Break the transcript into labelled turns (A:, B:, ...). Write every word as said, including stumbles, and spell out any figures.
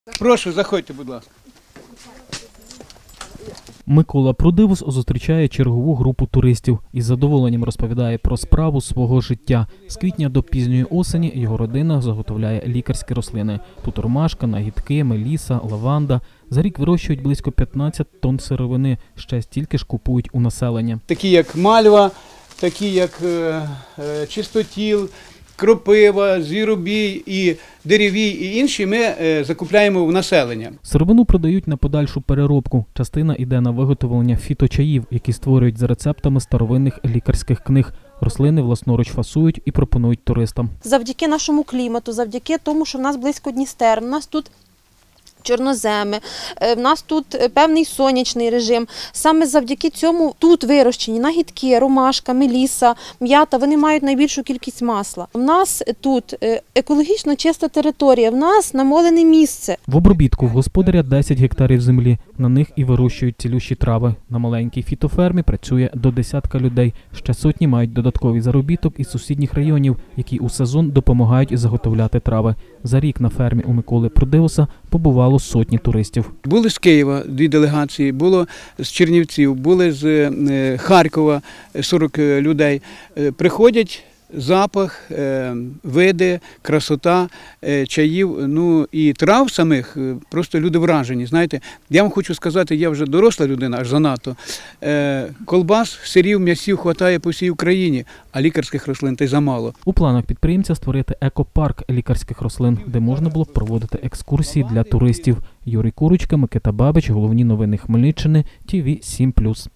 A: Прошу, заходьте, будь ласка.
B: Микола Прудивус зустрічає чергову групу туристів і з задоволенням розповідає про справу свого життя. З квітня до пізньої осені його родина заготовляє лікарські рослини. Тут ромашка, нагідки, меліса, лаванда. За рік вирощують близько п'ятнадцять тонн сировини, ще стільки ж купують у населення.
A: Такі як мальва, такі як е, е, чистотіл, кропива, звіробій, і деревій, і інші ми е, закупляємо у населення.
B: Сировину продають на подальшу переробку. Частина йде на виготовлення фіточаїв, які створюють за рецептами старовинних лікарських книг. Рослини власноруч фасують і пропонують туристам.
C: Завдяки нашому клімату, завдяки тому, що в нас близько Дністер, у нас тут чорноземи, в нас тут певний сонячний режим. Саме завдяки цьому тут вирощені нагідки, ромашка, меліса, м'ята, вони мають найбільшу кількість масла. У нас тут екологічно чиста територія, в нас намолене місце.
B: В обробітку в господаря десять гектарів землі. На них і вирощують цілющі трави. На маленькій фітофермі працює до десятка людей. Ще сотні мають додатковий заробіток із сусідніх районів, які у сезон допомагають заготовляти трави. За рік на фермі у Миколи Прудивуса побувало сотні туристів.
A: Були з Києва дві делегації, було з Чернівців, були з Харкова сорок людей. Приходять, запах, види, красота чаїв, ну і трав самих, просто люди вражені. Знаєте, я вам хочу сказати, я вже доросла людина, аж занадто. Колбас, сирів, м'ясів хватає по всій Україні, а лікарських рослин та й замало.
B: У планах підприємця створити екопарк лікарських рослин, де можна було б проводити екскурсії для туристів. Юрій Курочка, Микита Бабич, головні новини Хмельниччини, ТІВІ сім плюс.